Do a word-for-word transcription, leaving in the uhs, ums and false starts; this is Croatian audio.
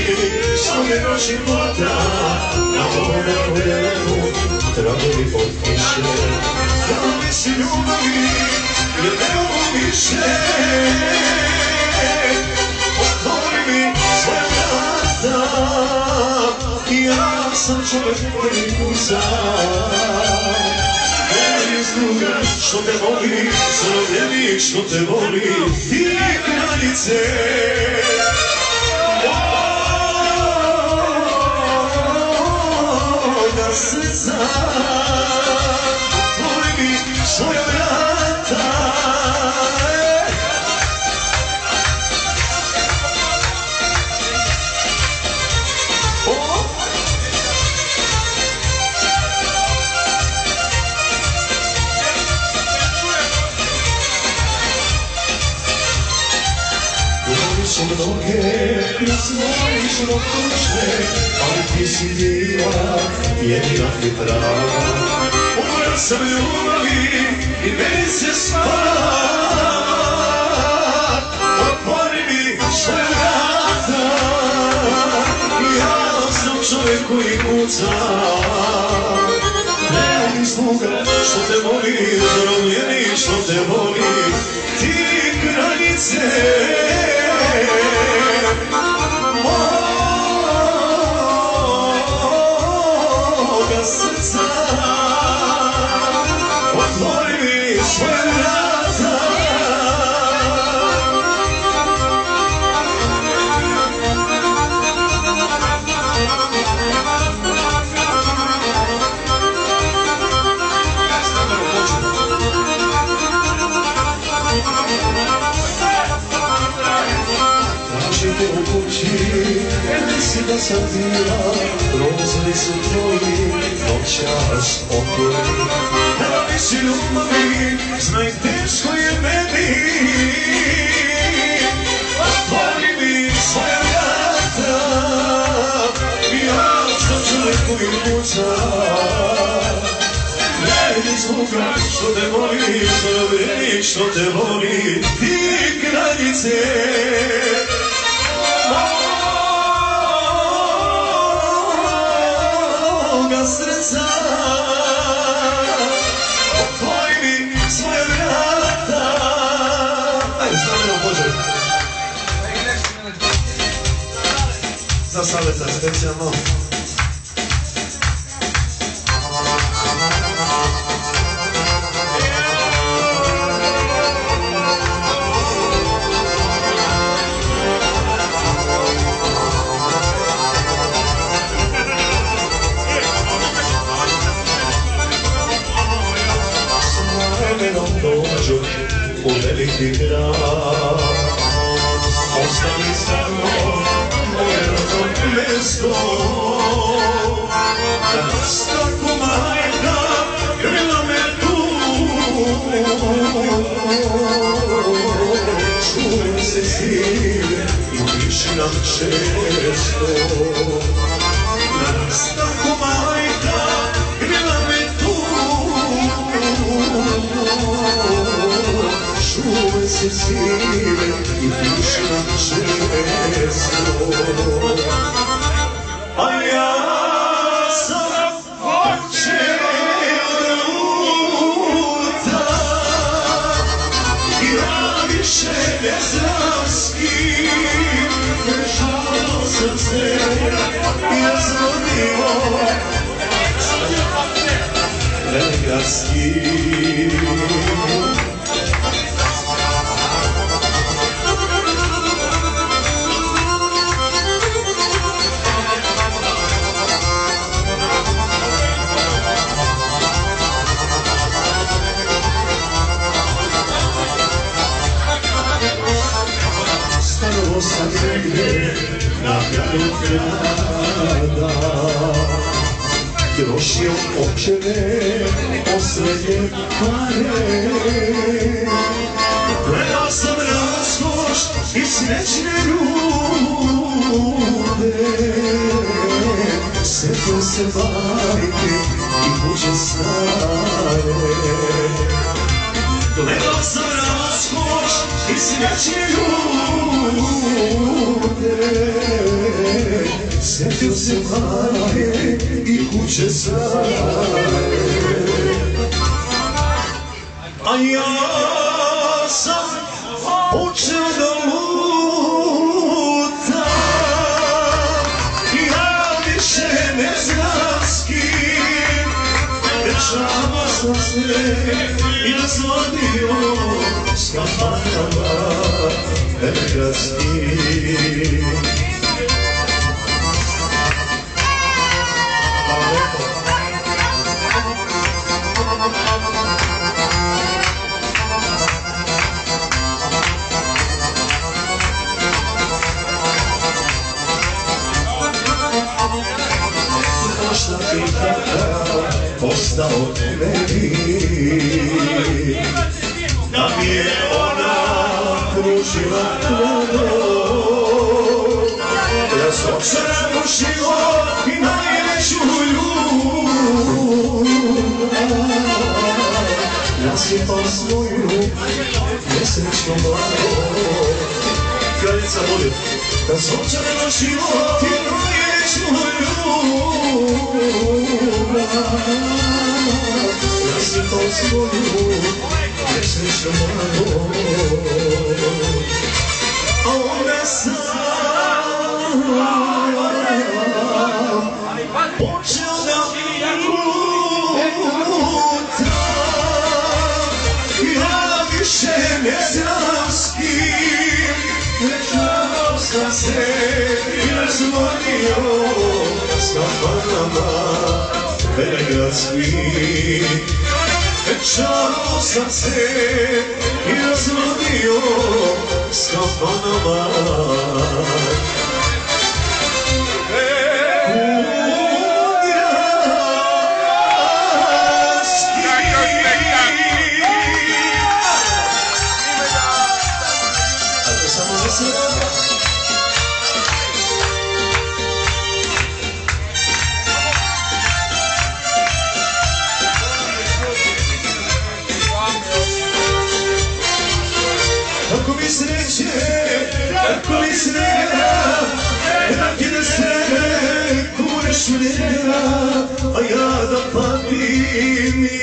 što me do života na mome koljenu tragovi od kiše. Ja mi si ljubavi, jer ne mogu više. Otvori mi svoja vrata, ja sam čovjek koji kuca. Ne izluga što te voli, zarobljenik što te voli, ti kraljice. Moga srca, otvori mi svoja vrata. Su mnoge kroz moj život tužne, ali ti si bila jedina ti prava. Umoran sam ljubavi i meni se spava. Otvori mi svoje vrata, ja sam čovjek koji kuca. Ne mi sluga što te voli, zarobljeni što te voli, ti kraljice. Moga srca, otvori mi svoje vrata. Tražite u kući, misli da sam bila, prozori su tvoji, noćas otvori. Da mi si ljubavi, znaj teško je meni. Otvori mi svoja vrata, ja sam čovjek koji kuca. Ne izluga što te voli, zarobljeni što te voli, ti kraljice. Moga srca, otvori mi svoje vrata. Ajde, stavljamo Bože. Za Saleta specijalno. Dođu u veliki grad, ostani samo moje rodno mjesto. Danas tako majka grila me tu, čujem se zime i piši nam često. Danas tako majka grila me tu, čujem se zime i piši nam često. A ja sam počeo od luta, ja više ne znam s kim. Žalo srce je zvonilo velikarski. Stanovo sam negdje na kraju grada, trošio očeve posljednje pare. Gledao sam raskoš i srećne ljude, sjetio se bajke i kuće stare. Gledao sam raskoš i srećne ljude, sjetio se majke i kuće stare. A ja sam počeo da lutam, ja više ne znam s kim. Dešavao sam se i razvodio s kafanama beogradskim. Možda bi tada ostao meni, da mi je ona pružila krado, razočaran u život i najveću ljubav. Rasipao svoju nesrećnu glavu. Kraljica voli, razočaran u život i najveću ljubav. Rasipao svoju nesrećnu glavu. A onda sam počeo da lutam, ja više ne znam s kim. Rečao sam se i razvodio s kafanama beogradskim. Rečao sam se i razvodio s kafanama kako mi sreće, kako mi snega, da ti da sebe kureš u njega, a ja da patim.